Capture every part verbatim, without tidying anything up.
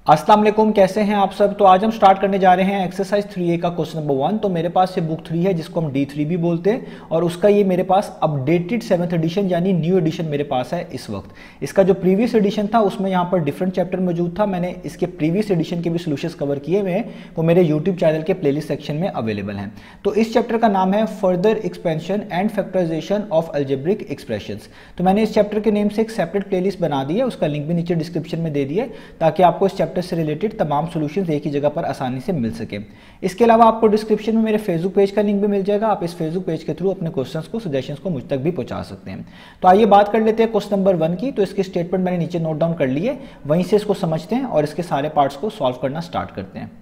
अस्सलाम वालेकुम, कैसे हैं आप सब। तो आज हम स्टार्ट करने जा रहे हैं एक्सरसाइज थ्री ए का क्वेश्चन नंबर वन। तो मेरे पास ये बुक थ्री है जिसको हम डी थ्री भी बोलते हैं और उसका ये मेरे पास अपडेटेड सेवन्थ एडिशन यानी न्यू एडिशन मेरे पास है इस वक्त। इसका जो प्रीवियस एडिशन था उसमें यहाँ पर डिफरेंट चैप्टर मौजूद था। मैंने इसके प्रीवियस एडिशन के भी सोल्यूशंस कवर किए हुए हैं, वो मेरे यूट्यूब चैनल के प्लेलिस्ट सेक्शन में अवेलेबल हैं। तो इस चैप्टर का नाम है further expansion and factorization of algebraic expressions. तो मैंने इस चैप्टर के नेम से एक सेपरेट प्लेलिस्ट बना दी है, उसका लिंक भी नीचे डिस्क्रिप्शन में दे दिया ताकि आपको इस चैप्टर से रिलेटेड तमाम सॉल्यूशंस एक ही जगह पर आसानी से मिल सके। इसके अलावा आपको डिस्क्रिप्शन में मेरे फेसबुक पेज का लिंक भी मिल जाएगा, आप इस फेसबुक पेज के थ्रू अपने क्वेश्चंस को सजेशंस को मुझ तक भी पहुंचा सकते हैं। तो आइए बात कर लेते हैं क्वेश्चन नंबर वन की। तो इसकी स्टेटमेंट मैंने नीचे नोट डाउन कर ली है, वहीं से इसको समझते हैं और इसके सारे पार्ट्स को सॉल्व करना स्टार्ट करते हैं।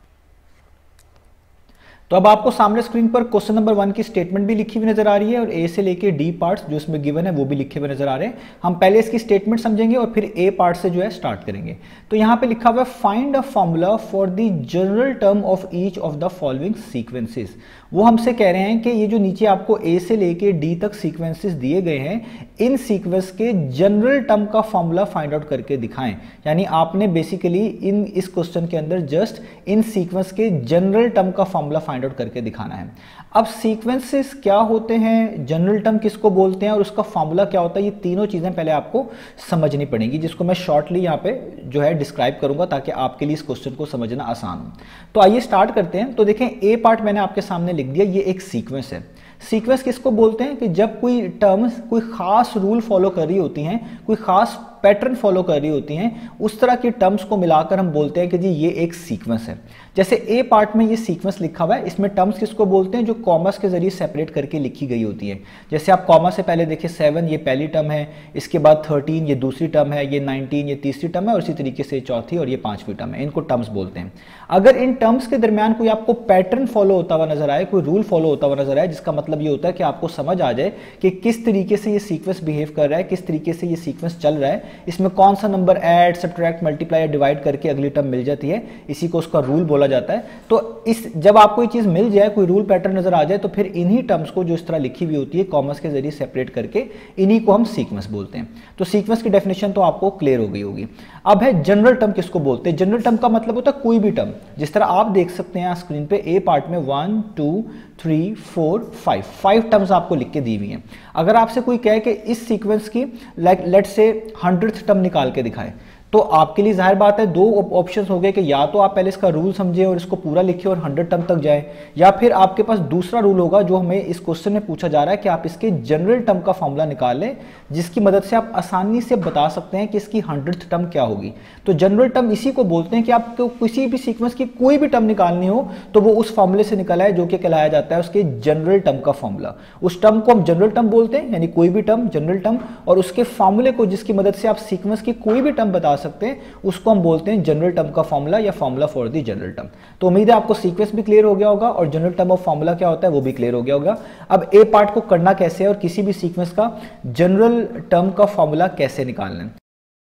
तो अब आपको सामने स्क्रीन पर क्वेश्चन नंबर वन की स्टेटमेंट भी लिखी हुई नजर आ रही है और ए से लेके डी पार्ट्स जो इसमें गिवन है वो भी लिखे हुए नजर आ रहे हैं। हम पहले इसकी स्टेटमेंट समझेंगे और फिर ए पार्ट से जो है स्टार्ट करेंगे। तो यहाँ पे लिखा हुआ है find a formula for the general term of each of the following sequences. वो हमसे कह रहे हैं कि ये जो नीचे आपको ए से लेके डी तक सीक्वेंसेस दिए गए हैं, इन सीक्वेंस के जनरल टर्म का फॉर्मूला फाइंड आउट करके दिखाएं। यानी आपने बेसिकली इन इस क्वेश्चन के अंदर जस्ट इन सीक्वेंस के जनरल टर्म का फॉर्मूला फाइंड आउट करके दिखाना है। अब सीक्वेंसेस क्या होते हैं, जनरल टर्म किसको बोलते हैं और उसका फॉर्मूला क्या होता है, ये तीनों चीजें पहले आपको समझनी पड़ेंगी, जिसको मैं शॉर्टली यहाँ पे जो है डिस्क्राइब करूंगा ताकि आपके लिए इस क्वेश्चन को समझना आसान हो। तो आइए स्टार्ट करते हैं। तो देखें ए पार्ट मैंने आपके सामने लिख दिया, ये एक सीक्वेंस है। सीक्वेंस किसको बोलते हैं कि जब कोई टर्म्स कोई खास रूल फॉलो कर रही होती हैं, कोई खास पैटर्न फॉलो कर रही होती हैं, उस तरह की टर्म्स को मिलाकर हम बोलते हैं कि जी ये एक सीक्वेंस है। जैसे ए पार्ट में ये सीक्वेंस लिखा हुआ है, इसमें टर्म्स किसको बोलते हैं जो कॉमर्स के जरिए सेपरेट करके लिखी गई होती है। जैसे आप कॉमा से पहले देखिए सेवन ये पहली टर्म है, इसके बाद थर्टीन ये दूसरी टर्म है, ये नाइनटीन ये तीसरी टर्म है और इसी तरीके से चौथी और ये पांचवी टर्म है। इनको टर्म्स बोलते हैं। अगर इन टर्म्स के दरमियान कोई आपको पैटर्न फॉलो होता हुआ नजर आए, कोई रूल फॉलो होता हुआ नजर आए, जिसका मतलब ये होता है कि आपको समझ आ जाए कि किस तरीके से ये सीक्वेंस बिहेव कर रहा है, किस तरीके से ये सीक्वेंस चल रहा है, इसमें कौन सा नंबर ऐड सब्ट्रैक्ट मल्टीप्लाई या डिवाइड करके अगली टर्म मिल जाती है, इसी को उसका रूल बोला जाता है। तो इस जब आपको ये चीज मिल जाए, कोई रूल पैटर्न नजर आ जाए, तो फिर इन्हीं टर्म्स को जो इस तरह लिखी हुई होती है कॉमर्स के जरिए सेपरेट करके, इन्हीं को हम सीक्वेंस बोलते हैं। तो सीक्वेंस की डेफिनेशन तो आपको क्लियर हो गई होगी। अब है जनरल टर्म किसको बोलते हैं। जनरल टर्म का मतलब होता है कोई भी टर्म, जिस तरह आप देख सकते हैं स्क्रीन पे ए पार्ट में one two three four five five terms आपको लिख के दी हुई हैं। अगर आपसे कोई कहे कि इस सीक्वेंस की like let say hundred term निकाल के दिखाए, तो आपके लिए जाहिर बात है दो ऑप्शंस हो गए कि या तो आप पहले इसका रूल समझे और इसको पूरा लिखे और हंड्रेड टर्म तक जाए, या फिर आपके पास दूसरा रूल होगा जो हमें इस क्वेश्चन में पूछा जा रहा है कि आप इसके जनरल टर्म का फॉर्मूला निकाल लें, जिसकी मदद से आप आसानी से बता सकते हैं कि इसकी हंड्रेड टर्म क्या होगी। तो जनरल टर्म इसी को बोलते हैं कि आपको किसी भी सीक्वेंस की कोई भी टर्म निकालनी हो तो वो उस फॉर्मूले से निकला है जो कि कहलाया जाता है उसके जनरल टर्म का फॉर्मूला। उस टर्म को हम जनरल टर्म बोलते हैं, यानी कोई भी टर्म जनरल टर्म, और उसके फॉर्मूले को जिसकी मदद से आप सीक्वेंस की कोई भी टर्म बता सकते हैं उसको हम बोलते हैं जनरल टर्म का फॉर्मूला या formula for the general term. तो उम्मीद है आपको सीक्वेंस भी क्लियर हो गया होगा और जनरल टर्म ऑफ फॉर्मूला क्या होता है वो भी क्लियर हो गया होगा। अब ए पार्ट को करना कैसे है और किसी भी सीक्वेंस का जनरल टर्म का फॉर्मूला कैसे निकालना है।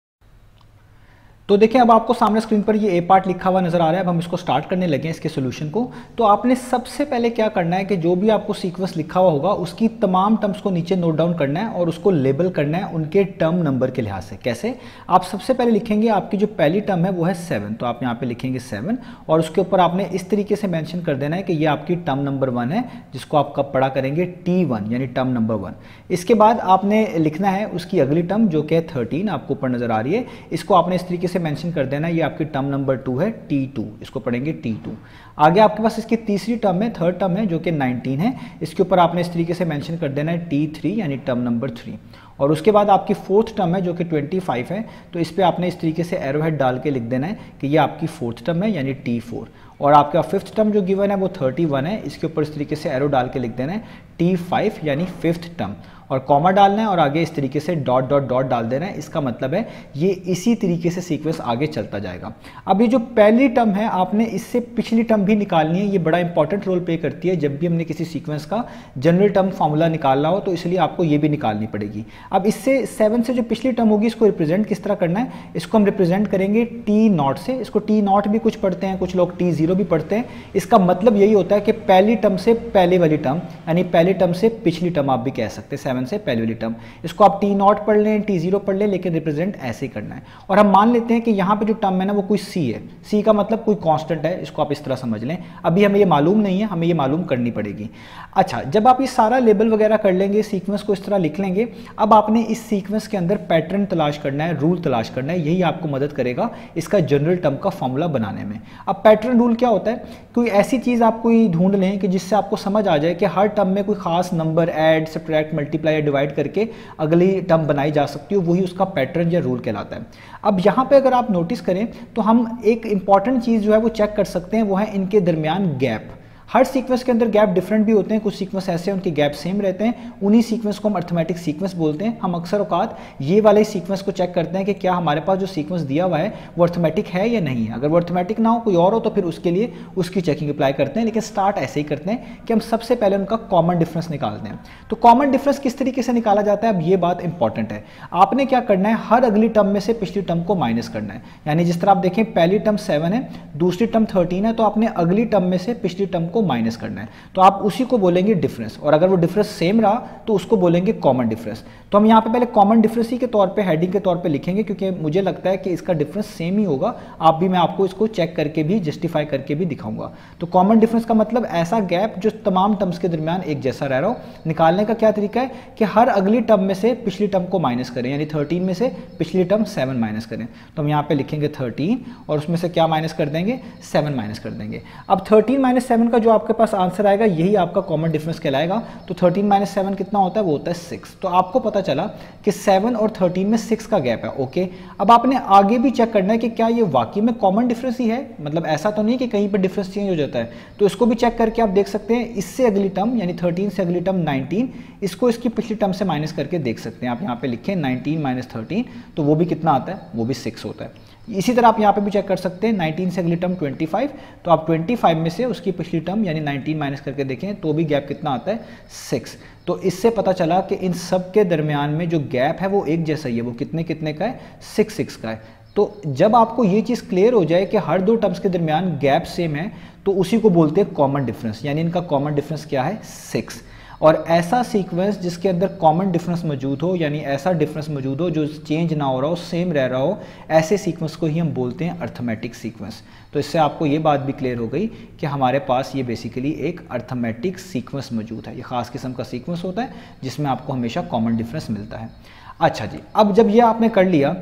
तो देखिए अब आपको सामने स्क्रीन पर ये ए पार्ट लिखा हुआ नजर आ रहा है। अब हम इसको स्टार्ट करने लगे हैं इसके सॉल्यूशन को। तो आपने सबसे पहले क्या करना है कि जो भी आपको सीक्वेंस लिखा हुआ होगा उसकी तमाम टर्म्स को नीचे नोट डाउन करना है और उसको लेबल करना है उनके टर्म नंबर के लिहाज से। कैसे? आप सबसे पहले लिखेंगे आपकी जो पहली टर्म है वो है सेवन, तो आप यहाँ पे लिखेंगे सेवन और उसके ऊपर आपने इस तरीके से मेंशन कर देना है कि ये आपकी टर्म नंबर वन है, जिसको आप कब पढ़ा करेंगे टी वन, यानी टर्म नंबर वन। इसके बाद आपने लिखना है उसकी अगली टर्म जो कि थर्टीन आपको ऊपर नजर आ रही है, इसको आपने इस तरीके से मेंशन कर देना, ये आपकी टर्म नंबर टू है टी टू, इसको पढ़ेंगे टी टू। आगे आपके पास इसकी तीसरी टर्म है, थर्ड टर्म है जो कि नाइनटीन है, इसके ऊपर आपने इस तरीके से मेंशन कर देना है टी थ्री, यानी टर्म नंबर थ्री। और उसके बाद आपकी फोर्थ टर्म है जो कि ट्वेंटी फाइव है, तो इस पे आपने इस तरीके से एरो हेड डाल के लिख देना है कि ये आपकी फोर्थ टर्म है, यानी टी फोर। और आपका फिफ्थ टर्म जो गिवन है वो थर्टी वन है, इसके ऊपर इस तरीके से एरो डाल के लिख देना है टी फाइव, यानी फिफ्थ टर्म। और कॉमा डालना है और आगे इस तरीके से डॉट डॉट डॉट डाल देना है। इसका मतलब है ये इसी तरीके से सीक्वेंस आगे चलता जाएगा। अब ये जो पहली टर्म है आपने इससे पिछली टर्म भी निकालनी है, ये बड़ा इंपॉर्टेंट रोल प्ले करती है जब भी हमने किसी सीक्वेंस का जनरल टर्म फॉर्मूला निकालना हो, तो इसलिए आपको ये भी निकालनी पड़ेगी। अब इससे सेवन से जो पिछली टर्म होगी इसको रिप्रेजेंट किस तरह करना है, इसको हम रिप्रेजेंट करेंगे टी नॉट से। इसको टी नॉट भी कुछ पढ़ते हैं, कुछ लोग टी जीरो भी पढ़ते हैं। इसका मतलब यही होता है कि पहली टर्म से पहले वाली टर्म, यानी पहली टर्म से पिछली टर्म आप भी कह सकते हैं, सेवन से पहले वाली टर्म। इसको आप टी नॉट पढ़ लें, टी जीरो पढ़ लें, लेकिन रिप्रेजेंट ऐसे ही करना है। और हम मान लेते हैं कि यहाँ पे जो टर्म है ना वो कोई सी है, सी का मतलब कोई कांस्टेंट है, इसको आप इस तरह समझ लें। अभी हमें ये मालूम नहीं है, हमें ये मालूम करनी पड़ेगी। अच्छा, जब आप ये सारा लेबल वगैरह कर लेंगे, सीक्वेंस को इस तरह लिख लेंगे, अब आपने इस सीक्वेंस के अंदर पैटर्न तलाश करना है, रूल तलाश करना है, यही आपको मदद करेगा इसका जनरल टर्म का फॉर्मूला बनाने में। अब पैटर्न रूल क्या होता है? कोई ऐसी चीज़ आप कोई ढूंढ लें कि जिससे आपको समझ आ जाए कि हर टर्म में कोई खास नंबर ऐड, सब्ट्रैक्ट, मल्टीप्लाई या डिवाइड करके अगली टर्म बनाई जा सकती है, वही उसका पैटर्न या रूल कहलाता है। अब यहाँ पे अगर आप नोटिस करें तो हम एक इंपॉर्टेंट चीज़ जो है वो चेक कर सकते हैं, वो है इनके दरमियान गैप। हर सीक्वेंस के अंदर गैप डिफरेंट भी होते हैं, कुछ सीक्वेंस ऐसे हैं उनके गैप सेम रहते हैं, उन्हीं सीक्वेंस को हम अर्थमेटिक सीक्वेंस बोलते हैं। हम अक्सर औकात ये वाले सीक्वेंस को चेक करते हैं कि क्या हमारे पास जो सीक्वेंस दिया हुआ है वो अर्थमेटिक है या नहीं है। अगर वो अर्थमेटिक ना हो, कोई और हो, तो फिर उसके लिए उसकी चेकिंग अप्लाई करते हैं, लेकिन स्टार्ट ऐसे ही करते हैं कि हम सबसे पहले उनका कॉमन डिफरेंस निकालते हैं। तो कॉमन डिफरेंस किस तरीके से निकाला जाता है, अब ये बात इंपॉर्टेंट है। आपने क्या करना है, हर अगली टर्म में से पिछली टर्म को माइनस करना है। यानी जिस तरह आप देखें, पहली टर्म सेवन है, दूसरी टर्म थर्टीन है, तो आपने अगली टर्म में से पिछली टर्म को माइनस करना है, तो आप उसी को बोलेंगे डिफरेंस। और अगर वो डिफरेंस सेम रहा तो उसको बोलेंगे कॉमन डिफरेंस। तो हम यहाँ पे पहले कॉमन डिफरेंस ही के तौर पे, हेडिंग के तौर पे लिखेंगे, क्योंकि मुझे लगता है कि इसका डिफरेंस सेम ही होगा। आप भी, मैं आपको इसको चेक करके भी, जस्टिफाई करके भी दिखाऊंगा। तो कॉमन डिफरेंस का मतलब ऐसा गैप जो तमाम टर्म्स के दरमियान एक जैसा रह रहा हो। निकालने का क्या तरीका है कि हर अगली टर्म में से पिछली टर्म को माइनस करें, यानी थर्टीन में से पिछली टर्म सेवन माइनस करें। तो हम यहाँ पे लिखेंगे थर्टीन और उसमें से क्या माइनस कर देंगे, सेवन माइनस कर देंगे। अब थर्टीन माइनस सेवन का जो आपके पास आंसर आएगा, यही आपका कॉमन डिफरेंस कहलाएगा। तो थर्टीन माइनस सेवन कितना होता है, वो होता है सिक्स। तो आपको पता चला कि सेवन और थर्टीन में सिक्स का गैप है। ओके, अब आपने आगे भी चेक करना है कि क्या ये वाकई में कॉमन डिफरेंस ही है, मतलब ऐसा तो नहीं कि कहीं पर डिफरेंस चेंज हो जाता है। तो इसको भी चेक करके आप देख सकते हैं, इससे अगली टर्म यानी थर्टीन से अगली टर्म नाइनटीन, इसको इसकी पिछली टर्म से माइनस करके देख सकते हैं। आप यहाँ पे लिखें नाइनटीन माइनस थर्टीन, तो वो भी कितना आता है, वो भी सिक्स होता है। इसी तरह आप यहाँ पे भी चेक कर सकते हैं, नाइनटीन से अगली टर्म ट्वेंटी फाइव, तो आप ट्वेंटी फाइव में से उसकी पिछली टर्म यानी नाइनटीन माइनस करके देखें तो भी गैप कितना आता है, सिक्स। तो इससे पता चला कि इन सब के दरमियान में जो गैप है वो एक जैसा ही है, वो कितने कितने का है, सिक्स सिक्स का है। तो जब आपको ये चीज़ क्लियर हो जाए कि हर दो टर्म्स के दरमियान गैप सेम है, तो उसी को बोलते हैं कॉमन डिफरेंस, यानी इनका कॉमन डिफरेंस क्या है, सिक्स। और ऐसा सीक्वेंस जिसके अंदर कॉमन डिफरेंस मौजूद हो, यानी ऐसा डिफरेंस मौजूद हो जो चेंज ना हो रहा हो, सेम रह रहा हो, ऐसे सीक्वेंस को ही हम बोलते हैं अर्थमेटिक सीक्वेंस। तो इससे आपको ये बात भी क्लियर हो गई कि हमारे पास ये बेसिकली एक अर्थमेटिक सीक्वेंस मौजूद है। ये खास किस्म का सीक्वेंस होता है जिसमें आपको हमेशा कॉमन डिफरेंस मिलता है। अच्छा जी, अब जब ये आपने कर लिया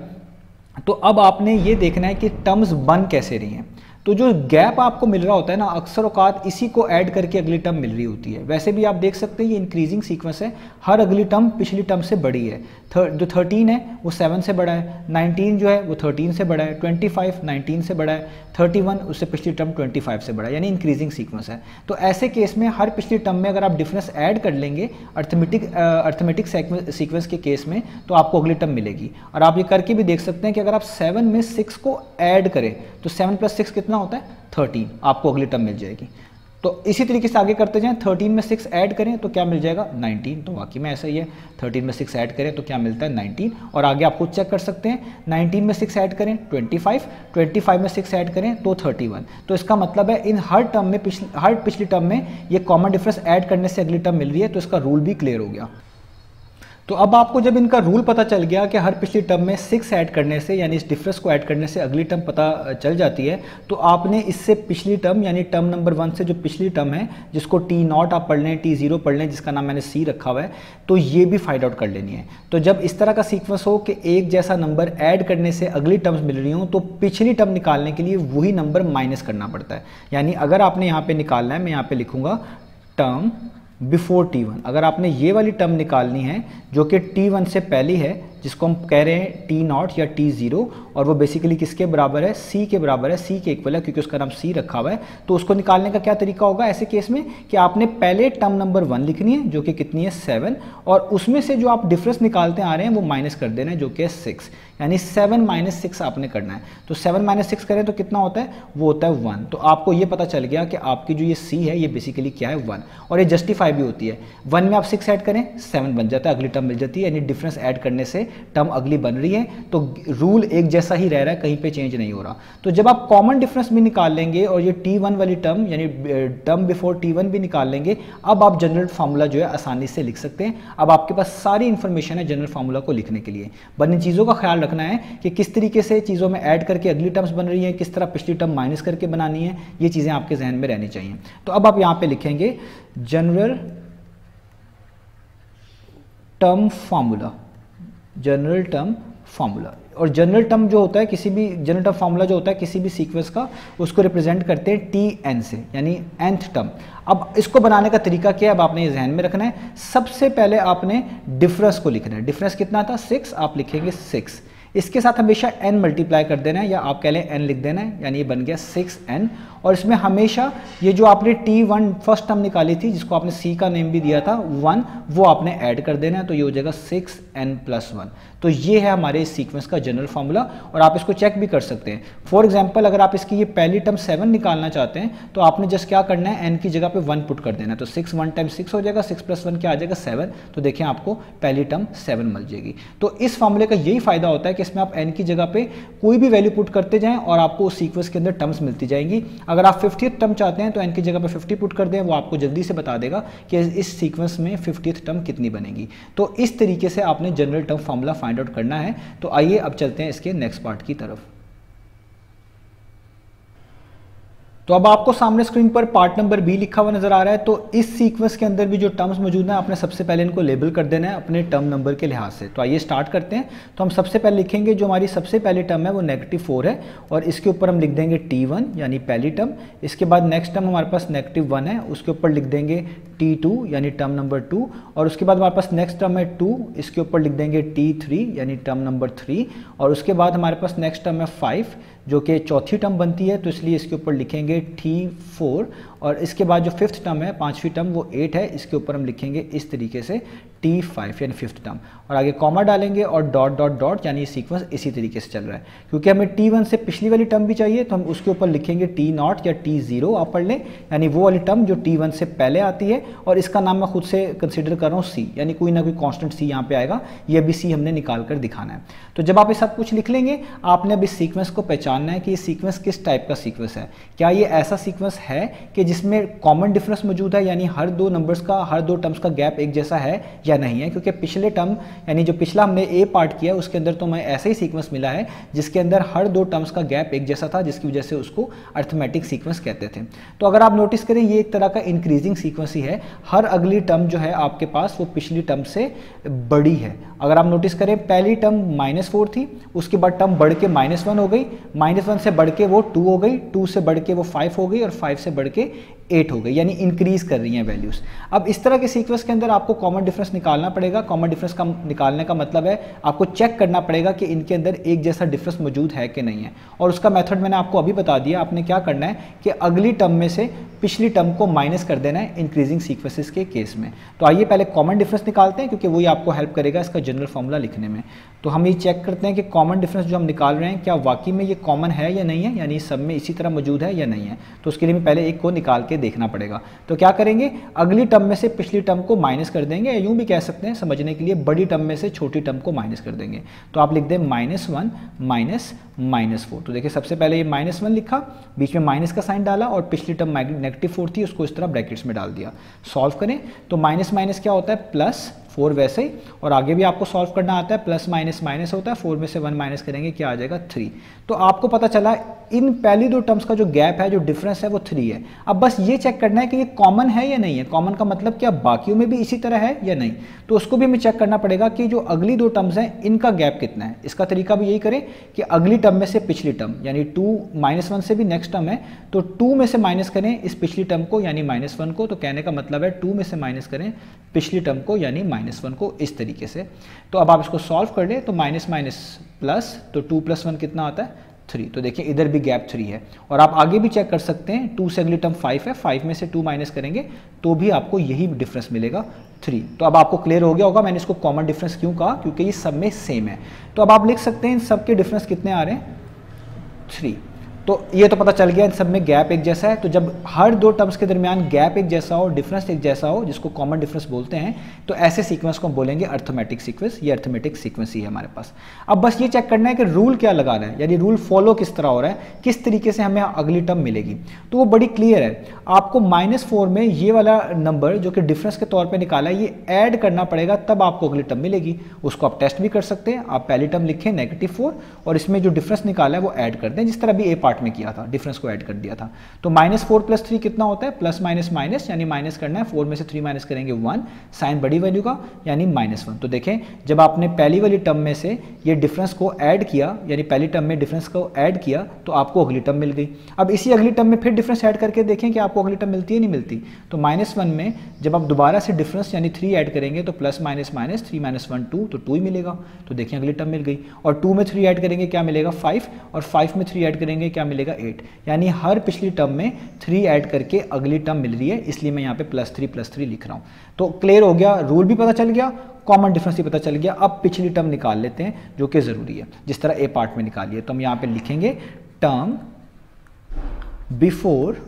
तो अब आपने ये देखना है कि टर्म्स बन कैसे रही हैं। तो जो गैप आपको मिल रहा होता है ना, अक्सर औकात इसी को ऐड करके अगली टर्म मिल रही होती है। वैसे भी आप देख सकते हैं ये इंक्रीजिंग सीक्वेंस है, हर अगली टर्म पिछली टर्म से बड़ी है। थर, जो थर्टीन है वो सेवन से बड़ा है, नाइनटीन जो है वो थर्टीन से बड़ा है, ट्वेंटी फाइव नाइनटीन से बड़ा है, थर्टी वन उससे पिछली टर्म ट्वेंटी फाइव से बड़ा है, यानी इंक्रीजिंग सीक्वेंस है। तो ऐसे केस में हर पिछली टर्म में अगर आप डिफरेंस ऐड कर लेंगे अर्थमेटिक अर्थमेटिक सीक्वेंस के केस में, तो आपको अगली टर्म मिलेगी। और आप ये करके भी देख सकते हैं कि अगर आप सेवन में सिक्स को ऐड करें तो सेवन प्लस सिक्स कितना होता है, थर्टीन, आपको अगली टर्म मिल जाएगी। तो इसी तरीके से आगे करते जाएं, थर्टीन में सिक्स ऐड करें तो क्या मिल जाएगा, नाइनटीन। तो वाकई में ऐसा ही है, थर्टीन में सिक्स ऐड करें तो क्या मिलता है, नाइनटीन। और आगे आप खुद चेक कर सकते हैं, नाइनटीन में सिक्स ऐड करें ट्वेंटी फाइव, ट्वेंटी फाइव में सिक्स ऐड करें तो थर्टी वन। तो इसका मतलब है इन हर टर्म में पिछली हर पिछली टर्म में ये कॉमन डिफरेंस ऐड करने से अगली टर्म मिल रही है, तो इसका रूल भी क्लियर हो गया। तो अब आपको जब इनका रूल पता चल गया कि हर पिछली टर्म में सिक्स ऐड करने से, यानी इस डिफरेंस को ऐड करने से अगली टर्म पता चल जाती है, तो आपने इससे पिछली टर्म यानी टर्म नंबर वन से जो पिछली टर्म है, जिसको टी नॉट आप पढ़ लें, टी जीरो पढ़ लें, जिसका नाम मैंने सी रखा हुआ है, तो ये भी फाइंड आउट कर लेनी है। तो जब इस तरह का सीक्वेंस हो कि एक जैसा नंबर ऐड करने से अगली टर्म्स मिल रही हो, तो पिछली टर्म निकालने के लिए वही नंबर माइनस करना पड़ता है। यानी अगर आपने यहाँ पे निकालना है, मैं यहाँ पे लिखूंगा टर्म बिफोर टी वन, अगर आपने ये वाली टर्म निकालनी है जो कि टी वन से पहली है, जिसको हम कह रहे हैं टी नॉट या टी जीरो, और वो बेसिकली किसके बराबर है, सी के बराबर है, सी के इक्वल है क्योंकि उसका नाम सी रखा हुआ है। तो उसको निकालने का क्या तरीका होगा ऐसे केस में कि आपने पहले टर्म नंबर वन लिखनी है जो कि कितनी है, सेवन, और उसमें से जो आप डिफरेंस निकालते आ रहे हैं वो माइनस कर देना है जो कि है सिक्स, यानी सेवन माइनस सिक्स आपने करना है। तो सेवन माइनस सिक्स करें तो कितना होता है, वो होता है वन। तो आपको ये पता चल गया कि आपकी जो ये सी है ये बेसिकली क्या है, वन, और ये जस्टिफाई भी होती है। वन में आप सिक्स ऐड करें, सेवन बन जाता है, अगली टर्म मिल जाती है, यानी डिफरेंस ऐड करने से टर्म अगली बन रही है, तो रूल एक जैसा ही रह रहा है, कहीं पे चेंज नहीं हो रहा। तो जब आप कॉमन डिफरेंस भी निकाल लेंगे और ये टी वन वाली टर्म यानी टर्म बिफोर टी वन भी निकाल लेंगे, अब आप जनरल फार्मूला जो है आसानी से लिख सकते हैं। अब आपके पास सारी इंफॉर्मेशन है जनरल फार्मूला को लिखने के लिए। बस इन चीज़ों का ख्याल रखना है कि किस तरीके से चीज़ों में ऐड करके अगली टर्म्स बन रही हैं, किस तरह पिछली टर्म माइनस करके बनानी है, ये चीज़ें आपके जहन में रहनी चाहिए। तो अब आप यहाँ पे लिखेंगे general term formula, general term formula. और जनरल टर्म जो होता है किसी भी जनरल टर्म फार्मूला जो होता है किसी भी सीक्वेंस का, उसको रिप्रेजेंट करते हैं टी एन से, यानी nth टर्म। अब इसको बनाने का तरीका क्या है, अब आपने ये ध्यान में रखना है। सबसे पहले आपने डिफरेंस को लिखना है। डिफरेंस कितना था, सिक्स, आप लिखेंगे सिक्स। इसके साथ हमेशा n मल्टीप्लाई कर देना है, या आप कह लें n लिख देना है, यानी ये बन गया सिक्स एन। और इसमें हमेशा ये जो आपने टी वन फर्स्ट टर्म निकाली थी, जिसको आपने c का नेम भी दिया था वन, वो आपने ऐड कर देना है, तो ये हो जाएगा सिक्स एन प्लस वन। तो ये है हमारे इस सीक्वेंस का जनरल फार्मूला, और आप इसको चेक भी कर सकते हैं। फॉर एग्जांपल अगर आप इसकी ये पहली टर्म सेवन निकालना चाहते हैं, तो आपने जस्ट क्या करना है, n की जगह पे वन पुट कर देना है। तो सिक्स वन टाइम सिक्स हो जाएगा, सिक्स प्लस वन क्या आ जाएगा, सेवन। तो देखिए आपको पहली टर्म सेवन मिल जाएगी। तो इस फार्मूले का यही फायदा होता है कि इसमें आप n की जगह पे कोई भी वैल्यू पुट करते जाएं और आपको उस सीक्वेंस के अंदर टर्म्स मिलती जाएंगी। अगर आप फिफ्टियथ टर्म चाहते हैं तो n की जगह पे फिफ्टी पुट कर दें, वो आपको जल्दी से बता देगा कि इस सीक्वेंस में फिफ्टियथ टर्म कितनी बनेगी। तो इस तरीके से आपने general term formula find out करना है। तो आइए अब चलते हैं इसके नेक्स्ट पार्ट की तरफ। तो अब आपको सामने स्क्रीन पर पार्ट नंबर बी लिखा हुआ नजर आ रहा है। तो इस सीक्वेंस के अंदर भी जो टर्म्स मौजूद हैं, आपने सबसे पहले इनको लेबल कर देना है अपने टर्म नंबर के लिहाज से। तो आइए स्टार्ट करते हैं। तो हम सबसे पहले लिखेंगे जो हमारी सबसे पहली टर्म है वो नेगेटिव फोर है, और इसके ऊपर हम लिख देंगे टी वन यानी पहली टर्म। इसके बाद नेक्स्ट टर्म हमारे पास नेगेटिव वन है, उसके ऊपर लिख देंगे टी टू यानी टर्म नंबर टू। और उसके बाद हमारे पास नेक्स्ट टर्म है टू, इसके ऊपर लिख देंगे टी थ्री यानी टर्म नंबर थ्री। और उसके बाद हमारे पास नेक्स्ट टर्म है फाइव, जो कि चौथी टर्म बनती है, तो इसलिए इसके ऊपर लिखेंगे टी फोर। और इसके बाद जो फिफ्थ टर्म है, पांचवी टर्म, वो एट है, इसके ऊपर हम लिखेंगे इस तरीके से टी फाइव यानी फिफ्थ टर्म। और आगे कॉमा डालेंगे और डॉट डॉट डॉट, यानी सीक्वेंस इसी तरीके से चल रहा है। क्योंकि हमें टी वन से पिछली वाली टर्म भी चाहिए, तो हम उसके ऊपर लिखेंगे टी नॉट या टी जीरो, आप पढ़ लें, यानी वो वाली टर्म जो टी वन से पहले आती है। और इसका नाम मैं खुद से कंसिडर कर रहा हूँ सी, यानी कोई ना कोई कॉन्स्टेंट सी यहाँ पे आएगा, ये भी सी हमने निकाल कर दिखाना है। तो जब आप ये सब कुछ लिख लेंगे, आपने अब इस सीक्वेंस को पहचानना है कि ये सीक्वेंस किस टाइप का सीक्वेंस है। क्या ये ऐसा सीक्वेंस है कि जिसमें कॉमन डिफरेंस मौजूद है, यानी हर दो नंबर्स का, हर दो टर्म्स का गैप एक जैसा है, या नहीं है। क्योंकि पिछले टर्म यानी जो पिछला हमने ए पार्ट किया, उसके अंदर तो हमें ऐसा ही सीक्वेंस मिला है जिसके अंदर हर दो टर्म्स का गैप एक जैसा था, जिसकी वजह से उसको अर्थमेटिक सीक्वेंस कहते थे। तो अगर आप नोटिस करें, ये एक तरह का इंक्रीजिंग सीक्वेंस ही है। हर अगली टर्म जो है आपके पास वो पिछली टर्म से बड़ी है। अगर आप नोटिस करें, पहली टर्म माइनस फोर थी, उसके बाद टर्म बढ़ के माइनस वन हो गई, माइनस वन से बढ़ के वो टू हो गई, टू से बढ़ के वो फाइव हो गई, और फाइव से बढ़ के एट हो गई, यानी इंक्रीज कर रही हैं वैल्यूज। अब इस तरह के सीक्वेंस के अंदर आपको कॉमन डिफरेंस निकालना पड़ेगा। कॉमन डिफरेंस का निकालने का मतलब है आपको चेक करना पड़ेगा कि इनके अंदर एक जैसा डिफरेंस मौजूद है कि नहीं है। और उसका मेथड मैंने आपको अभी बता दिया। आपने क्या करना है कि अगली टर्म में से पिछली टर्म को माइनस कर देना है इंक्रीजिंग सीक्वेंसेस के केस में। तो आइए पहले कॉमन डिफरेंस निकालते हैं, क्योंकि वही आपको हेल्प करेगा इसका जनरल फॉर्मूला लिखने में। तो हम ये चेक करते हैं कि कॉमन डिफरेंस जो हम निकाल रहे हैं, क्या वाकई में ये कॉमन है या नहीं है, यानी सब में इसी तरह मौजूद है या नहीं है। तो उसके लिए हमें पहले एक को निकाल के देखना पड़ेगा। तो क्या करेंगे, अगली टर्म में से पिछली टर्म को माइनस कर देंगे, यूं भी कह सकते हैं समझने के लिए, बड़ी टर्म में से छोटी टर्म को माइनस कर देंगे। तो आप लिख दें minus one minus minus four. तो देखिए सबसे पहले ये माइनस वन लिखा, बीच में माइनस का साइन डाला, और पिछली टर्म नेगेटिव फोर थी, उसको इस तरह ब्रैकेट्स में डाल दिया। सॉल्व करें तो माइनस माइनस क्या होता है, प्लस फोर वैसे ही, और आगे भी आपको सॉल्व करना आता है। प्लस माइनस माइनस होता है, फोर में से वन माइनस करेंगे, क्या आ जाएगा, थ्री। तो आपको पता चला इन पहली दो टर्म्स का जो गैप है, जो डिफरेंस है, वो थ्री है। अब बस ये चेक करना है कि ये कॉमन है या नहीं है। कॉमन का मतलब क्या, बाकियों में भी इसी तरह है या नहीं। तो उसको भी हमें चेक करना पड़ेगा कि जो अगली दो टर्म्स हैं, इनका गैप कितना है। इसका तरीका भी यही करें कि अगली टर्म में से पिछली टर्म, यानी टू माइनस वन से भी नेक्स्ट टर्म है, तो टू में से माइनस करें इस पिछली टर्म को, यानी माइनस वन को। तो कहने का मतलब है टू में से माइनस करें पिछली टर्म को, यानी माइनस वन को, इस तरीके से। तो अब आप इसको सॉल्व कर लें तो माइनस माइनस प्लस, तो टू प्लस वन कितना आता है, थ्री। तो देखिए इधर भी गैप थ्री है। और आप आगे भी चेक कर सकते हैं, टू से अगली टर्म फाइव है, फाइव में से टू माइनस करेंगे तो भी आपको यही डिफरेंस मिलेगा, थ्री। तो अब आपको क्लियर हो गया होगा मैंने इसको कॉमन डिफरेंस क्यों कहा, क्योंकि ये सब में सेम है। तो अब आप लिख सकते हैं इन सब के डिफरेंस कितने आ रहे हैं, थ्री। तो ये तो पता चल गया इन सब में गैप एक जैसा है। तो जब हर दो टर्म्स के दरमियान गैप एक जैसा हो, डिफरेंस एक जैसा हो, जिसको कॉमन डिफरेंस बोलते हैं, तो ऐसे सीक्वेंस को हम बोलेंगे अर्थमेटिक सीक्वेंस। ये अर्थमेटिक सीक्वेंस ही है हमारे पास। अब बस ये चेक करना है कि रूल क्या लगा रहा है, यानी रूल फॉलो किस तरह हो रहा है, किस तरीके से हमें अगली टर्म मिलेगी। तो वो बड़ी क्लियर है। आपको माइनस फोर में ये वाला नंबर जो कि डिफरेंस के तौर पर निकाला है, ये ऐड करना पड़ेगा, तब आपको अगली टर्म मिलेगी। उसको आप टेस्ट भी कर सकते हैं। आप पहली टर्म लिखें नेगेटिव फोर और इसमें जो डिफरेंस निकाला है वो ऐड कर दें, जिस तरह भी ए पार्ट में किया था, डिफरेंस को ऐड कर दिया था। तो माइनस फोर प्लस थ्री कितना होता है, प्लस माइनस माइनस, यानी माइनस करना है। फोर में से थ्री माइनस करेंगे वन, साइन बड़ी वैल्यू का यानी माइनस वन। तो देखें जब आपने पहली वाली टर्म में से ये डिफरेंस को ऐड किया, यानी पहली टर्म में डिफरेंस को ऐड किया, तो आपको अगली टर्म मिल गई। अब इसी अगली टर्म में फिर डिफरेंस ऐड करके देखें कि आपको अगली टर्म मिलती है नहीं मिलती। तो माइनस वन में जब आप दोबारा से डिफरेंस यानी थ्री ऐड करेंगे तो plus minus minus, three minus one two, तो टू ही मिलेगा। तो देखें अगली टर्म मिल गई। और टू में थ्री ऐड करेंगे क्या मिलेगा, फाइव, और फाइव में थ्री ऐड करेंगे क्या मिलेगा, एट। यानी हर पिछली टर्म में थ्री ऐड करके अगली टर्म मिल रही है, इसलिए मैं यहाँ पे प्लस थ्री प्लस थ्री लिख रहा हूँ। तो क्लियर हो गया, रूल भी पता चल गया, कॉमन डिफरेंस भी पता चल गया। अब पिछली टर्म निकाल लेते हैं जो कि जरूरी है, जिस तरह ए पार्ट में निकालिए। तो हम यहाँ पे लिखेंगे term before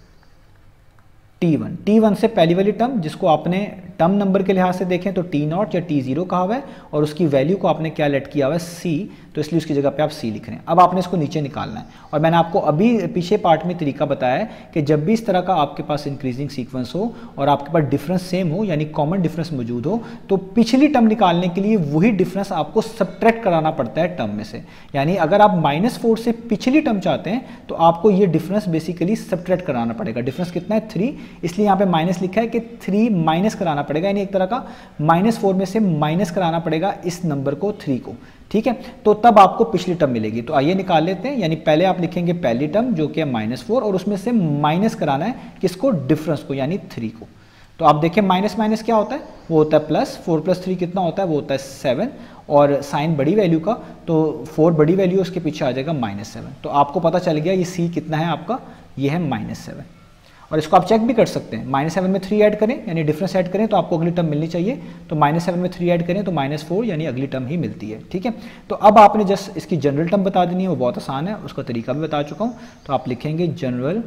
T one. T one से पहली वाली टर्म, जिसको आपने टर्म नंबर के लिहाज से देखें तो टी नॉट या टी जीरो कहा हुआ है, और उसकी वैल्यू को आपने क्या लेट किया हुआ है, सी, तो इसलिए उसकी जगह पे आप सी लिख रहे हैं। अब आपने इसको नीचे निकालना है। और मैंने आपको अभी पीछे पार्ट में तरीका बताया है कि जब भी इस तरह का आपके पास इंक्रीजिंग सीक्वेंस हो और आपके पास डिफरेंस सेम हो, यानी कॉमन डिफरेंस मौजूद हो, तो पिछली टर्म निकालने के लिए वही डिफरेंस आपको सब्ट्रैक्ट कराना पड़ता है टर्म में से। यानी अगर आप माइनस फोर से पिछली टर्म चाहते हैं तो आपको ये डिफरेंस बेसिकली सब्ट्रैक्ट कराना पड़ेगा। डिफरेंस कितना है, थ्री, इसलिए यहाँ पे माइनस लिखा है कि थ्री माइनस कराना पड़ेगा, यानी एक तरह का माइनस फोर में से माइनस कराना पड़ेगा इस नंबर को, थ्री को। ठीक है, तो तब आपको पिछली टर्म मिलेगी। तो आइए निकाल लेते हैं। यानी पहले आप लिखेंगे पहली टर्म जो कि है माइनस फोर, और उसमें से माइनस कराना है किसको, डिफरेंस को, यानी थ्री को। तो आप देखें माइनस माइनस क्या होता है, वो होता है प्लस। फोर प्लस थ्री कितना होता है, वो होता है सेवन, और साइन बड़ी वैल्यू का, तो फोर बड़ी वैल्यू, उसके पीछे आ जाएगा माइनस सेवन। तो आपको पता चल गया ये सी कितना है आपका, ये है माइनस सेवन। और इसको आप चेक भी कर सकते हैं। माइनस सेवन में थ्री ऐड करें, यानी डिफरेंस ऐड करें, तो आपको अगली टर्म मिलनी चाहिए। तो माइनस सेवन में थ्री ऐड करें तो माइनस फोर, यानी अगली टर्म ही मिलती है। ठीक है, तो अब आपने जस्ट इसकी जनरल टर्म बता देनी है, वो बहुत आसान है, उसका तरीका भी बता चुका हूँ। तो आप लिखेंगे जनरल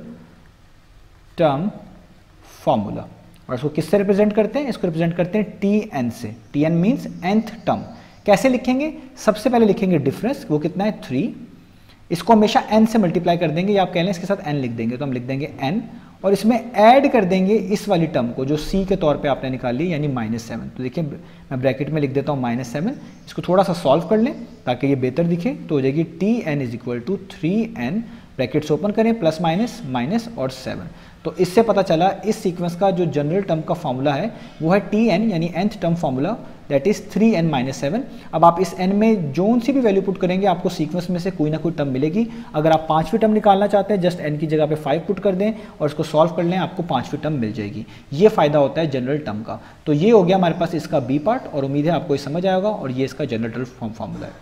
टर्म फॉर्मूला, और इसको किससे रिप्रेजेंट करते हैं, इसको रिप्रेजेंट करते हैं टी एन से। T N means nth term. कैसे लिखेंगे, सबसे पहले लिखेंगे डिफरेंस, वो कितना है, थ्री। इसको हमेशा n से मल्टीप्लाई कर देंगे, या आप कह लें इसके साथ n लिख देंगे, तो हम लिख देंगे n, और इसमें ऐड कर देंगे इस वाली टर्म को जो c के तौर पे आपने निकाल ली, यानी माइनस सेवन। तो देखिए मैं ब्रैकेट में लिख देता हूँ माइनस सेवन। इसको थोड़ा सा सॉल्व कर लें ताकि ये बेहतर दिखे। तो हो जाएगी T N is equal to three N, brackets open करें, प्लस माइनस माइनस और सेवन। तो इससे पता चला इस सीक्वेंस का जो जनरल टर्म का फॉर्मूला है वो है टी एन, यानी nth term formula, that is three N minus seven. अब आप इस n में जोन सी भी वैल्यू पुट करेंगे आपको सीक्वेंस में से कोई ना कोई टर्म मिलेगी। अगर आप पांचवी टर्म निकालना चाहते हैं, जस्ट n की जगह पे फाइव पुट कर दें और इसको सॉल्व कर लें, आपको पांचवी टर्म मिल जाएगी। ये फायदा होता है जनरल टर्म का। तो ये हो गया हमारे पास इसका बी पार्ट, और उम्मीद है आपको ये समझ आएगा, और ये इसका जनरल टर्म फॉर्मूला है।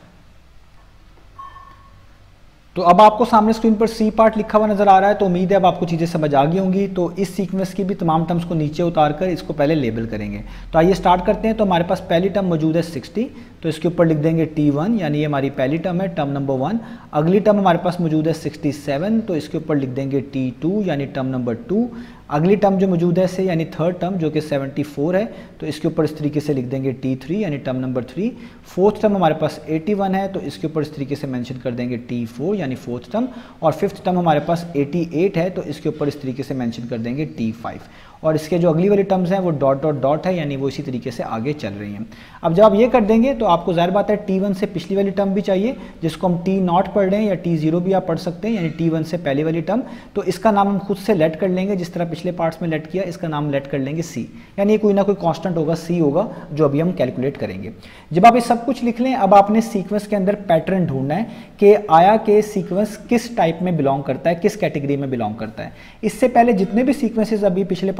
तो अब आपको सामने स्क्रीन पर सी पार्ट लिखा हुआ नजर आ रहा है, तो उम्मीद है अब आपको चीज़ें समझ आ गई होंगी। तो इस सीक्वेंस की भी तमाम टर्म्स को नीचे उतारकर इसको पहले लेबल करेंगे। तो आइए स्टार्ट करते हैं। तो हमारे पास पहली टर्म मौजूद है सिक्सटी, तो इसके ऊपर लिख देंगे टी वन, यानी ये हमारी पहली टर्म है, टर्म नंबर वन। अगली टर्म हमारे पास मौजूद है सिक्सटी सेवन, तो इसके ऊपर लिख देंगे टी टू, यानी टर्म नंबर टू। अगली टर्म जो मौजूद है से यानी थर्ड टर्म जो कि सेवेंटी फोर है, तो इसके ऊपर इस तरीके से लिख देंगे टी थ्री, यानी term number three. Fourth term हमारे पास एटी वन है, तो इसके ऊपर इस तरीके से मेंशन कर देंगे टी फोर, यानी फोर्थ टर्म। और फिफ्थ टर्म हमारे पास एटी एट है, तो इसके ऊपर इस तरीके से मेंशन कर देंगे टी फाइव। और इसके जो अगली वाली टर्म्स हैं वो डॉट डॉट डॉट है, यानी वो इसी तरीके से आगे चल रही हैं। अब जब आप ये कर देंगे तो आपको जाहिर बात है टी वन से पिछली वाली टर्म भी चाहिए, जिसको हम टी नॉट पढ़ रहे हैं, या टी जीरो भी आप पढ़ सकते हैं, यानी टी वन से पहले वाली टर्म। तो इसका नाम हम खुद से लेट कर लेंगे, जिस तरह पिछले पार्ट्स में लेट किया, इसका नाम लेट कर लेंगे सी, यानी कोई ना कोई कांस्टेंट होगा, सी होगा, जो अभी हम कैलकुलेट करेंगे। जब आप ये सब कुछ लिख लें, अब आपने सीक्वेंस के अंदर पैटर्न ढूंढना है कि आया के सीक्वेंस किस टाइप में बिलोंग करता है, किस कैटेगरी में बिलोंग करता है। इससे पहले जितने भी सीक्वेंसेस अभी पिछले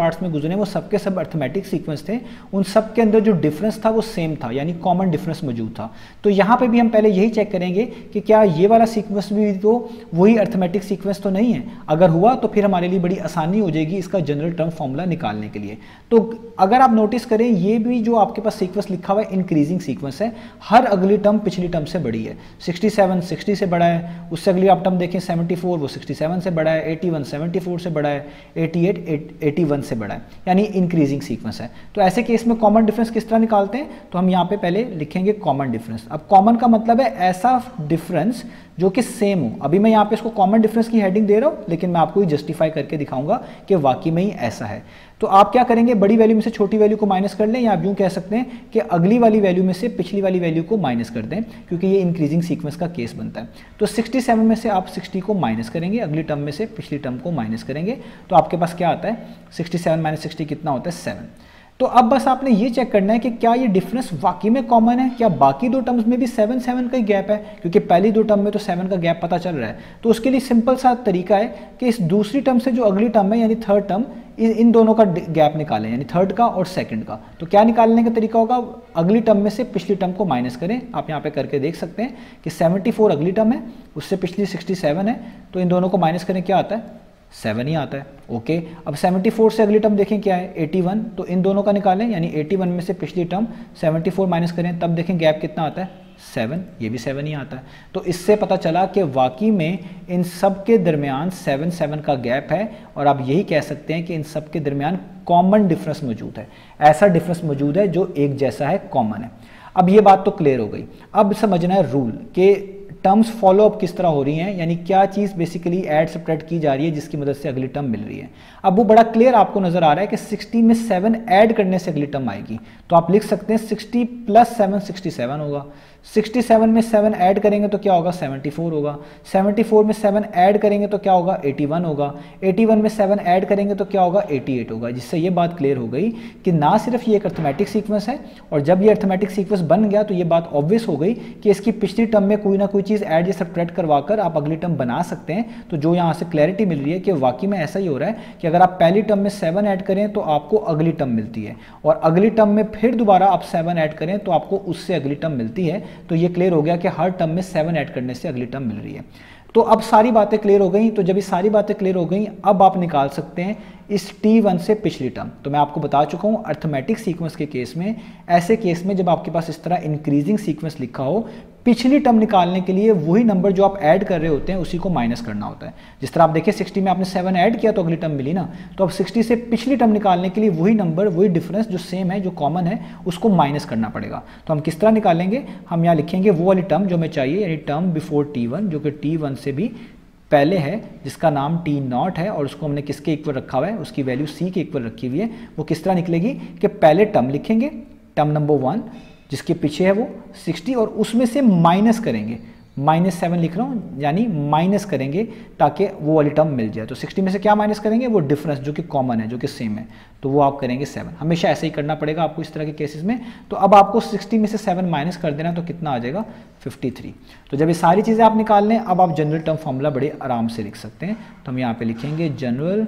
पार्ट्स में गुजरे वो सबके सब अर्थमेटिक सीक्वेंस थे, उन सब के अंदर जो डिफरेंस था वो सेम था, यानी कॉमन डिफरेंस मौजूद था। तो यहाँ पे भी हम पहले यही चेक करेंगे कि क्या ये वाला सीक्वेंस भी तो वही अर्थमेटिक सीक्वेंस तो नहीं है। अगर हुआ तो फिर हमारे लिए बड़ी आसानी हो जाएगी इसका जनरल टर्म फॉर्मूला निकालने के लिए। तो अगर आप नोटिस करें ये भी जो आपके पास सीक्वेंस लिखा हुआ है इंक्रीजिंग सीक्वेंस है, हर अगली टर्म पिछली टर्म से बड़ी है। सिक्सटी सेवन सिक्सटी से बड़ा है, उससे अगली आप टर्म देखें सेवेंटी फोर वो सिक्सटी सेवन से बड़ा है, एटी वन सेवेंटी फोर से बड़ा है, एटी एट एटी वन से बड़ा है, यानी इंक्रीजिंग सीक्वेंस है। तो ऐसे केस में कॉमन डिफरेंस किस तरह निकालते हैं, तो हम यहाँ पे पहले लिखेंगे कॉमन डिफरेंस। अब कॉमन का मतलब है ऐसा डिफरेंस जो कि सेम हो। अभी मैं यहाँ पे इसको कॉमन डिफरेंस की हेडिंग दे रहा हूँ, लेकिन मैं आपको जस्टिफाई करके दिखाऊंगा कि वाकई में ही ऐसा है। तो आप क्या करेंगे, बड़ी वैल्यू में से छोटी वैल्यू को माइनस कर लें, या आप यूँ कह सकते हैं कि अगली वाली वैल्यू में से पिछली वाली वैल्यू को माइनस कर दें, क्योंकि ये इंक्रीजिंग सीक्वेंस का केस बनता है। तो सिक्सटी सेवन में से आप सिक्सटी को माइनस करेंगे, अगली टर्म में से पिछली टर्म को माइनस करेंगे, तो आपके पास क्या आता है, सिक्सटी सेवन माइनस सिक्सटी कितना होता है, सेवन। तो अब बस आपने ये चेक करना है कि क्या ये डिफरेंस वाकई में कॉमन है, क्या बाकी दो टर्म्स में भी सेवन सेवन का ही गैप है, क्योंकि पहली दो टर्म में तो सेवन का गैप पता चल रहा है। तो उसके लिए सिंपल सा तरीका है कि इस दूसरी टर्म से जो अगली टर्म है यानी थर्ड टर्म, इन दोनों का गैप निकालें, यानी थर्ड का और सेकंड का। तो क्या निकालने का तरीका होगा, अगली टर्म में से पिछली टर्म को माइनस करें। आप यहाँ पे करके देख सकते हैं कि सेवेंटी फोर अगली टर्म है, उससे पिछली सिक्सटी सेवन है, तो इन दोनों को माइनस करें, क्या आता है, सेवन ही आता है। ओके, अब सेवेंटी फोर से अगली टर्म देखें क्या है, एटी वन, तो इन दोनों का निकालें, यानी एटी वन में से पिछली टर्म सेवेंटी फोर माइनस करें, तब देखें गैप कितना आता है, सेवन, ये भी सेवन ही आता है। तो इससे पता चला कि वाकई में इन सब के दरमियान सेवन सेवन का गैप है, और आप यही कह सकते हैं कि इन सब के दरमियान कॉमन डिफरेंस मौजूद है। ऐसा डिफरेंस मौजूद है जो एक जैसा है, कॉमन है। अब ये बात तो क्लियर हो गई। अब समझना है रूल के टर्म्स फॉलो अप किस तरह हो रही हैं, यानी क्या चीज़ बेसिकली ऐड सब्ट्रैक्ट की जा रही है जिसकी मदद से अगली टर्म मिल रही है। अब वो बड़ा क्लियर आपको नजर आ रहा है कि सिक्सटी में सेवन ऐड करने से अगली टर्म आएगी। तो आप लिख सकते हैं sixty plus seven sixty seven होगा, सिक्सटी सेवन में सेवन ऐड करेंगे तो क्या होगा, सेवेंटी फोर होगा, सेवेंटी फोर में सेवन ऐड करेंगे तो क्या होगा, एटी वन होगा, एटी वन में सेवन ऐड करेंगे तो क्या होगा, एटी एट होगा। जिससे ये बात क्लियर हो गई कि ना सिर्फ ये एक अर्थमेटिक सीक्वेंस है, और जब ये अर्थमेटिक सीक्वेंस बन गया तो ये बात ऑब्वियस हो गई कि इसकी पिछली टर्म में कोई ना कोई चीज़ ऐड या सब्ट्रैक्ट करवाकर आप अगली टर्म बना सकते हैं। तो जो यहाँ से क्लैरिटी मिल रही है कि वाकई में ऐसा ही हो रहा है कि अगर आप पहली टर्म में सेवन ऐड करें तो आपको अगली टर्म मिलती है, और अगली टर्म में फिर दोबारा आप सेवन ऐड करें तो आपको उससे अगली टर्म मिलती है। तो ये क्लियर हो गया कि हर टर्म में सेवन ऐड करने से अगली टर्म मिल रही है। तो अब सारी बातें क्लियर हो गई। तो जब ये सारी बातें क्लियर हो गई, अब आप निकाल सकते हैं इस टी वन से पिछली टर्म। तो मैं आपको बता चुका हूं अर्थमेटिक सीक्वेंस के केस में, ऐसे केस में जब आपके पास इस तरह इंक्रीजिंग सीक्वेंस लिखा हो, पिछली टर्म निकालने के लिए वही नंबर जो आप ऐड कर रहे होते हैं उसी को माइनस करना होता है। जिस तरह आप देखिए सिक्सटी में आपने सेवन ऐड किया तो अगली टर्म मिली ना, तो अब सिक्सटी से पिछली टर्म निकालने के लिए वही नंबर, वही डिफरेंस जो सेम है, जो कॉमन है, उसको माइनस करना पड़ेगा। तो हम किस तरह निकालेंगे, हम यहाँ लिखेंगे वो वाली टर्म जो हमें चाहिए, यानी टर्म बिफोर टी वन, जो कि टी वन से भी पहले है, जिसका नाम टी नॉट है, और उसको हमने किसके इक्वल रखा हुआ है, उसकी वैल्यू सी के इक्वल रखी हुई है। वो किस तरह निकलेगी कि पहले टर्म लिखेंगे, टर्म नंबर वन जिसके पीछे है वो सिक्सटी, और उसमें से माइनस करेंगे, माइनस सेवन लिख रहा हूँ, यानी माइनस करेंगे ताकि वो वाली टर्म मिल जाए। तो सिक्सटी में से क्या माइनस करेंगे, वो डिफरेंस जो कि कॉमन है, जो कि सेम है, तो वो आप करेंगे सेवन। हमेशा ऐसे ही करना पड़ेगा आपको इस तरह के केसेस में। तो अब आपको सिक्सटी में से सेवन माइनस कर देना, तो कितना आ जाएगा, फिफ्टी थ्री। तो जब ये सारी चीज़ें आप निकाल लें, अब आप जनरल टर्म फॉर्मूला बड़े आराम से लिख सकते हैं। तो हम यहाँ पे लिखेंगे जनरल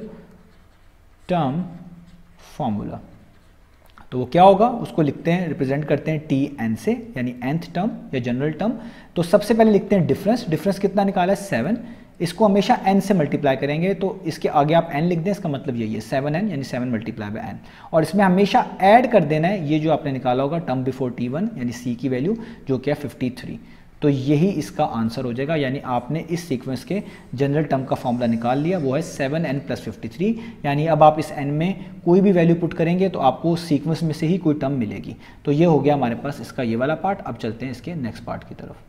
टर्म फॉर्मूला। तो वो क्या होगा, उसको लिखते हैं, रिप्रेजेंट करते हैं टी एन से, यानी nth टर्म या जनरल टर्म। तो सबसे पहले लिखते हैं डिफरेंस। डिफरेंस कितना निकाला है, सेवन। इसको हमेशा n से मल्टीप्लाई करेंगे, तो इसके आगे आप n लिख दें, इसका मतलब यही है सेवन एन, यानी सेवन मल्टीप्लाई बाय n। और इसमें हमेशा ऐड कर देना है ये जो आपने निकाला होगा टर्म बिफोर टी वन, यानी c की वैल्यू जो कि है फिफ्टी थ्री। तो यही इसका आंसर हो जाएगा, यानी आपने इस सीक्वेंस के जनरल टर्म का फॉर्मूला निकाल लिया, वो है seven N plus fifty three. यानी अब आप इस n में कोई भी वैल्यू पुट करेंगे तो आपको सीक्वेंस में से ही कोई टर्म मिलेगी। तो ये हो गया हमारे पास इसका ये वाला पार्ट। अब चलते हैं इसके नेक्स्ट पार्ट की तरफ।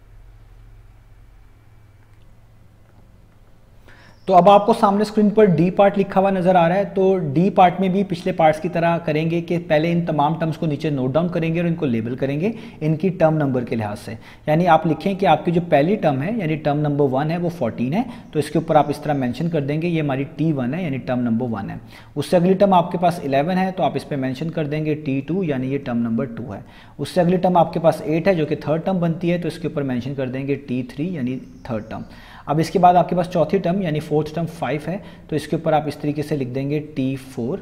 तो अब आपको सामने स्क्रीन पर डी पार्ट लिखा हुआ नजर आ रहा है। तो डी पार्ट में भी पिछले पार्ट्स की तरह करेंगे कि पहले इन तमाम टर्म्स को नीचे नोट डाउन करेंगे और इनको लेबल करेंगे इनकी टर्म नंबर के लिहाज से। यानी आप लिखें कि आपकी जो पहली टर्म है, यानी टर्म नंबर वन है, वो फोर्टीन है, तो इसके ऊपर आप इस तरह मेंशन कर देंगे ये हमारी टी वन है, यानी टर्म नंबर वन है। उससे अगली टर्म आपके पास इलेवन है, तो आप इस पर मेंशन कर देंगे टी टू, यानी ये टर्म नंबर टू है। उससे अगली टर्म आपके पास एट है, जो कि थर्ड टर्म बनती है, तो इसके ऊपर मेंशन कर देंगे टी थ्री, यानी थर्ड टर्म। अब इसके बाद आपके पास चौथी टर्म यानी फोर्थ टर्म फाइव है, तो इसके ऊपर आप इस तरीके से लिख देंगे टी फोर,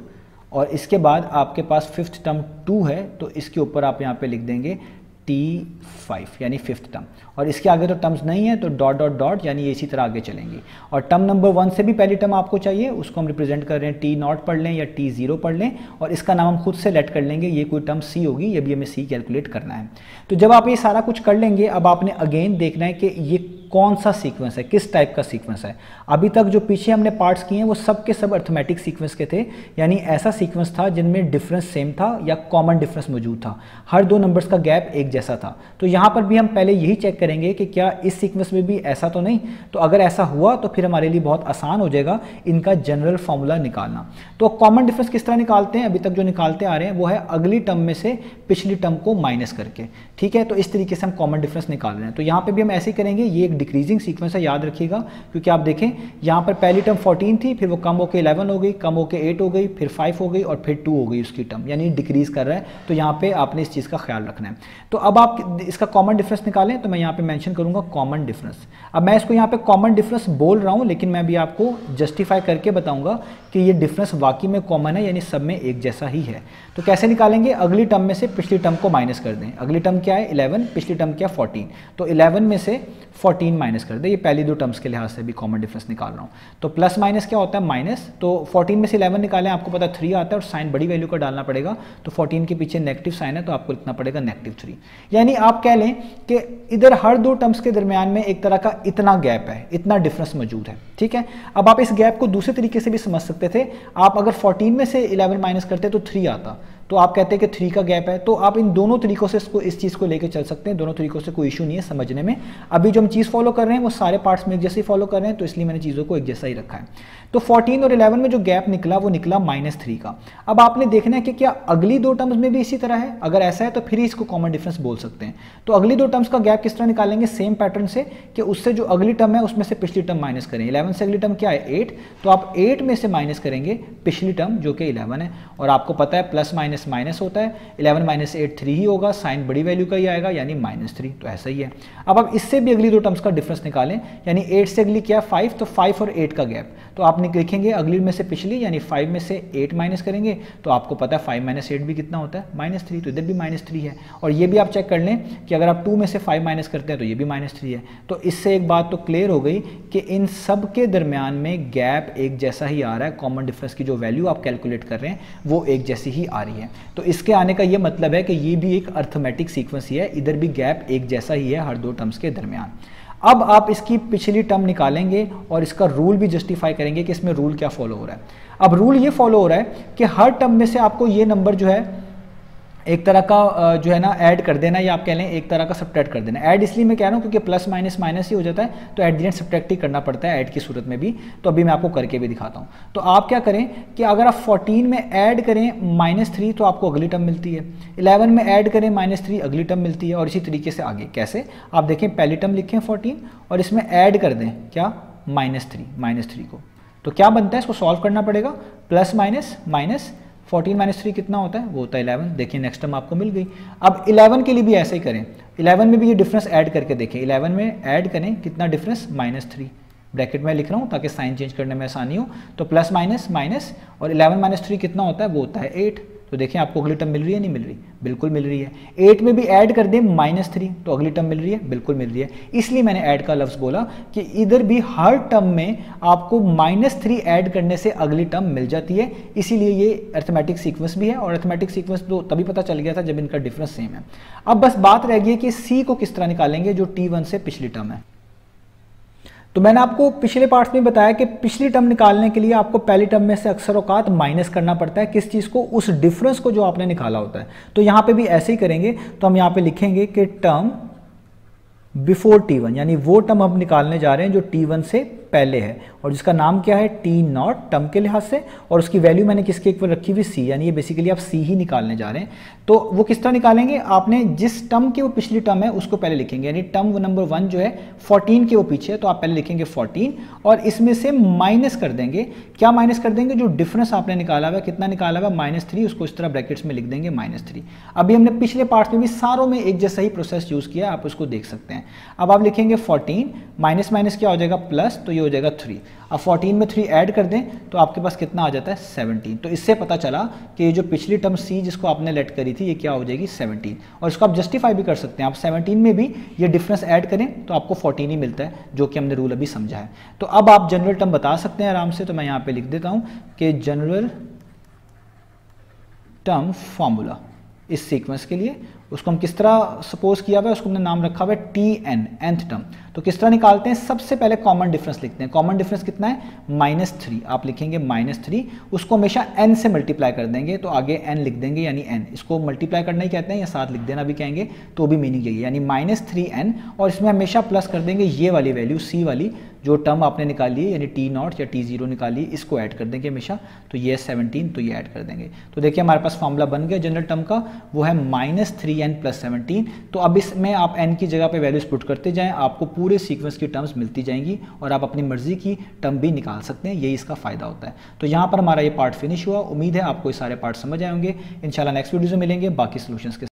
और इसके बाद आपके पास फिफ्थ टर्म टू है, तो इसके ऊपर आप यहाँ पे लिख देंगे टी फाइव यानी फिफ्थ टर्म, और इसके आगे तो टर्म्स नहीं है तो डॉट डॉट डॉट यानी ये इसी तरह आगे चलेंगी। और टर्म नंबर वन से भी पहली टर्म आपको चाहिए, उसको हम रिप्रेजेंट कर रहे हैं टी नॉट पढ़ लें या टी जीरो पढ़ लें, और इसका नाम हम खुद से लेट कर लेंगे, ये कोई टर्म सी होगी, ये भी हमें सी कैलकुलेट करना है। तो जब आप ये सारा कुछ कर लेंगे, अब आपने अगेन देखना है कि ये कौन सा सीक्वेंस है, किस टाइप का सीक्वेंस है। अभी तक जो पीछे हमने पार्ट्स किए हैं वो सब के सब अर्थमेटिक सीक्वेंस के थे, यानी ऐसा सीक्वेंस था जिनमें डिफरेंस सेम था या कॉमन डिफरेंस मौजूद था, हर दो नंबर्स का गैप एक जैसा था। तो यहाँ पर भी हम पहले यही चेक करेंगे कि क्या इस सीक्वेंस में भी ऐसा तो नहीं, तो अगर ऐसा हुआ तो फिर हमारे लिए बहुत आसान हो जाएगा इनका जनरल फॉर्मूला निकालना। तो कॉमन डिफरेंस किस तरह निकालते हैं, अभी तक जो निकालते आ रहे हैं वो है अगली टर्म में से पिछली टर्म को माइनस करके, ठीक है। तो इस तरीके से हम कॉमन डिफरेंस निकाल रहे हैं। तो यहाँ पे भी हम ऐसे ही करेंगे, ये एक डिक्रीजिंग सीक्वेंस है, याद रखिएगा, क्योंकि आप देखें यहाँ पर पहली टर्म फोर्टीन थी, फिर वो कम होकर इलेवन हो गई, कम होकर एट हो गई, फिर फाइव हो गई और फिर टू हो गई उसकी टर्म, यानी डिक्रीज कर रहा है। तो यहाँ पे आपने इस चीज़ का ख्याल रखना है। तो अब आप इसका कॉमन डिफरेंस निकालें, तो मैं यहाँ पे मेंशन करूँगा कॉमन डिफरेंस। अब मैं इसको यहाँ पे कॉमन डिफरेंस बोल रहा हूँ, लेकिन मैं भी आपको जस्टिफाई करके बताऊँगा कि ये डिफरेंस वाकई में कॉमन है, यानी सब में एक जैसा ही है। तो कैसे निकालेंगे, अगली टर्म में से पिछली टर्म को माइनस कर दें। अगली टर्म क्या है इलेवन, पिछली टर्म क्या फोर्टीन, तो इलेवन में से फोर्टीन माइनस कर दे। ये पहली दो टर्म्स के लिहाज से भी कॉमन डिफरेंस निकाल रहा हूँ। तो प्लस माइनस क्या होता है माइनस, तो फोर्टीन में से इलेवन निकालें, आपको पता है थ्री आता है और साइन बड़ी वैल्यू का डालना पड़ेगा, तो फोर्टीन के पीछे नेगेटिव साइन है तो आपको लिखना पड़ेगा नेगेटिव थ्री। यानी आप कह लें कि इधर हर दो टर्म्स के दरमियान में एक तरह का इतना गैप है, इतना डिफरेंस मौजूद है, ठीक है। अब आप इस गैप को दूसरे तरीके से भी समझ सकते थे। आप अगर फोर्टीन में से इलेवन माइनस करते तो थ्री आता, तो आप कहते हैं कि थ्री का गैप है। तो आप इन दोनों तरीकों से इसको इस चीज़ को लेकर चल सकते हैं, दोनों तरीकों से कोई इशू नहीं है समझने में। अभी जो हम चीज़ फॉलो कर रहे हैं वो सारे पार्ट्स में एक जैसे ही फॉलो कर रहे हैं, तो इसलिए मैंने चीज़ों को एक जैसा ही रखा है। तो फोर्टीन और इलेवन में जो गैप निकला वो निकला माइनस थ्री का। अब आपने देखना है कि क्या अगली दो टर्म्स में भी इसी तरह है, अगर ऐसा है तो फिर इसको कॉमन डिफरेंस बोल सकते हैं। तो अगली दो टर्म्स का गैप किस तरह निकालेंगे, सेम पैटर्न से कि उससे जो अगली टर्म है उसमें से पिछली टर्म माइनस करें। इलेवन से अगली टर्म क्या है एट, तो आप एट में से माइनस करेंगे पिछली टर्म जो कि इलेवन है। और आपको पता है प्लस माइनस माइनस होता है, इलेवन माइनस एट थ्री ही होगा, साइन बड़ी वैल्यू का ही आएगा यानी माइनस थ्री, तो ऐसा ही है। अब आप इससे भी अगली दो टर्म्स का डिफरेंस निकालें, यानी एट से अगली क्या फाइव, तो फाइव और एट का गैप, तो आप लिखेंगे अगली में से पिछली यानी फाइव में से एट माइनस करेंगे, तो आपको पता है फाइव माइनस एट भी कितना होता है माइनस थ्री, तो इधर भी माइनस थ्री है। और ये भी आप चेक कर लें कि अगर आप टू में से फाइव माइनस करते हैं तो ये भी माइनस थ्री है। तो इससे एक बात तो क्लियर हो गई कि इन सब के दरमियान में गैप एक जैसा ही आ रहा है, कॉमन डिफरेंस की जो वैल्यू आप कैलकुलेट कर रहे हैं वो एक जैसी ही आ रही है। तो इसके आने का ये मतलब है कि ये भी एक अर्थमेटिक सीक्वेंस ही है, इधर भी गैप एक जैसा ही है हर दो टर्म्स के दरमियान। अब आप इसकी पिछली टर्म निकालेंगे और इसका रूल भी जस्टिफाई करेंगे कि इसमें रूल क्या फॉलो हो रहा है। अब रूल ये फॉलो हो रहा है कि हर टर्म में से आपको ये नंबर जो है एक तरह का जो है ना ऐड कर देना, या आप कह लें एक तरह का सब्ट्रैक्ट कर देना। ऐड इसलिए मैं कह रहा हूँ क्योंकि प्लस माइनस माइनस ही हो जाता है, तो एट द एंड सब्ट्रैक्ट ही करना पड़ता है ऐड की सूरत में भी। तो अभी मैं आपको करके भी दिखाता हूँ। तो आप क्या करें कि अगर आप फोर्टीन में ऐड करें माइनस थ्री तो आपको अगली टर्म मिलती है, इलेवन में ऐड करें माइनस थ्री अगली टर्म मिलती है, और इसी तरीके से आगे। कैसे, आप देखें पहली टर्म लिखें फोर्टीन और इसमें ऐड कर दें क्या माइनस थ्री, माइनस थ्री को, तो क्या बनता है, इसको सॉल्व करना पड़ेगा। Plus minus minus fourteen minus three कितना होता है, वो होता है इलेवन। देखिए नेक्स्ट टर्म आपको मिल गई। अब इलेवन के लिए भी ऐसे ही करें, इलेवन में भी ये डिफरेंस ऐड करके देखें। इलेवन में ऐड करें कितना डिफरेंस माइनस थ्री, ब्रैकेट में लिख रहा हूँ ताकि साइन चेंज करने में आसानी हो। तो प्लस माइनस माइनस और इलेवन माइनस थ्री कितना होता है, वो होता है एट। तो देखिए आपको अगली टर्म मिल रही है नहीं मिल रही, बिल्कुल मिल रही है। एट में भी ऐड कर दें माइनस थ्री तो अगली टर्म मिल रही है, बिल्कुल मिल रही है। इसलिए मैंने ऐड का लफ्ज़ बोला कि इधर भी हर टर्म में आपको माइनस थ्री ऐड करने से अगली टर्म मिल जाती है। इसीलिए ये अर्थमेटिक सीक्वेंस भी है, और अर्थमेटिक सीक्वेंस तो तभी पता चल गया था जब इनका डिफरेंस सेम है। अब बस बात रह गई है कि सी को किस तरह निकालेंगे जो टी वन से पिछली टर्म है। तो मैंने आपको पिछले पार्ट्स में बताया कि पिछली टर्म निकालने के लिए आपको पहली टर्म में से अक्सर औकात माइनस करना पड़ता है। किस चीज़ को, उस डिफरेंस को जो आपने निकाला होता है। तो यहाँ पे भी ऐसे ही करेंगे। तो हम यहाँ पे लिखेंगे कि टर्म बिफोर टी वन, यानी वो टर्म हम निकालने जा रहे हैं जो टी वन से पहले है, और जिसका नाम क्या है टी नॉट टर्म के लिहाज से, और उसकी वैल्यू मैंने किसके ऊपर रखी हुई सी, यानी ये बेसिकली आप सी ही निकालने जा रहे हैं। तो वो किस तरह निकालेंगे, आपने जिस टर्म की वो पिछली टर्म है उसको पहले लिखेंगे, यानी टर्म नंबर वन जो है फोर्टीन के वो पीछे है, तो आप पहले लिखेंगे फोर्टीन और इसमें से माइनस कर देंगे। क्या माइनस कर देंगे, जो डिफरेंस आपने निकाला हुआ, कितना निकाला हुआ माइनस थ्री, उसको इस तरह ब्रैकेट्स में लिख देंगे माइनस थ्री। अभी हमने पिछले पार्ट में भी सारों में एक जैसा ही प्रोसेस यूज किया, आप उसको देख सकते हैं। अब आप लिखेंगे फोर्टीन माइनस माइनस क्या हो जाएगा प्लस, तो ये हो हो जाएगा थ्री। अब फोर्टीन में थ्री ऐड कर दें तो आपके पास कितना आ जाता है सेवनटीन। तो इससे पता चला कि ये जो पिछली टर्म सी जिसको आपने लेट करी थी ये क्या हो जाएगी सेवनटीन। और इसको आप जस्टिफाई भी कर सकते हैं, आप सेवनटीन में भी ये डिफरेंस ऐड करें तो आपको फोर्टीन ही मिलता है, जो कि हमने रूल अभी समझा है। तो अब आप जनरल टर्म बता सकते हैं आराम से। तो मैं यहाँ पे लिख देता हूँ कि जनरल टर्म फॉर्मूला इस सीक्वेंस के लिए, उसको हम किस तरह सपोज किया हुआ है, उसको हमने नाम रखा हुआ है टी एन, एंथ टर्म। तो किस तरह निकालते हैं, सबसे पहले कॉमन डिफरेंस लिखते हैं। कॉमन डिफरेंस कितना है, माइनस थ्री। आप लिखेंगे माइनस थ्री, उसको हमेशा एन से मल्टीप्लाई कर देंगे, तो आगे एन लिख देंगे, यानी एन। इसको मल्टीप्लाई करना ही कहते हैं, या साथ लिख देना भी कहेंगे, तो भी मीनिंग यही है, यानी माइनस थ्री एन। और इसमें हमेशा प्लस कर देंगे ये वाली वैल्यू, सी वाली जो टर्म आपने निकाली है, यानी टी नॉट या टी जीरो निकाली है, इसको ऐड कर देंगे हमेशा। तो ये सेवनटीन, तो ये ऐड कर देंगे। तो देखिए हमारे पास फॉर्मूला बन गया जनरल टर्म का, वो है minus three N plus seventeen. तो अब इसमें आप n की जगह पे वैल्यूज पुट करते जाएं, आपको पूरे सीक्वेंस की टर्म्स मिलती जाएंगी और आप अपनी मर्जी की टर्म भी निकाल सकते हैं। यही इसका फायदा होता है। तो यहाँ पर हमारा ये पार्ट फिनिश हुआ। उम्मीद है आपको ये सारे पार्ट समझ आए होंगे। इंशाल्लाह नेक्स्ट वीडियो में मिलेंगे बाकी सॉल्यूशंस के।